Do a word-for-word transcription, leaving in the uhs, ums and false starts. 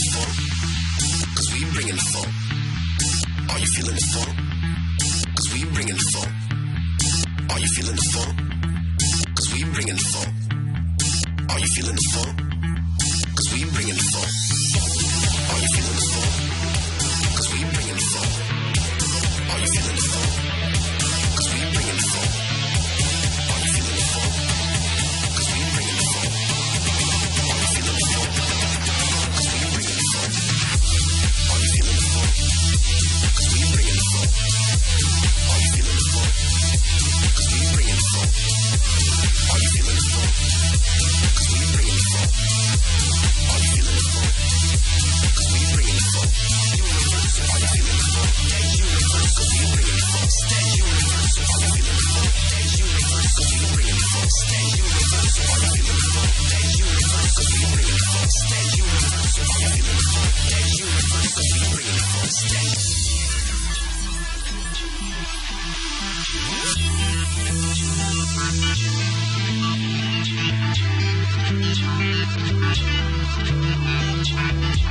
funk? Cause we bringing the funk. Are you feeling the funk? Cause we bringing the funk. Are you feeling the funk? Cause we bringing the funk. Are you feeling the funk? Cause we bringing the funk. Are you feeling the funk? Cause we bringing the funk. Are you feeling the funk? Cause we bringing the funk. Are you feeling the funk? Cause we bringing the funk. Are you feeling the funk? Cause we bringing the funk. Are you feeling the funk? Cause we bringing the funk. Are you feeling the funk? Cause we bringing the funk. Are you feeling the funk? Cause we bringing the funk. Are you feeling the funk? Cause we bringing the funk. Universal, are you feeling the funk? That universal, cause we bringing the funk. That universal, are you feeling the funk? That universal, cause we bringing the funk. That universal, are you feeling the funk? That universal, cause we bringing the funk. That universal, are you feeling the funk? That universal, cause we bringing the funk. That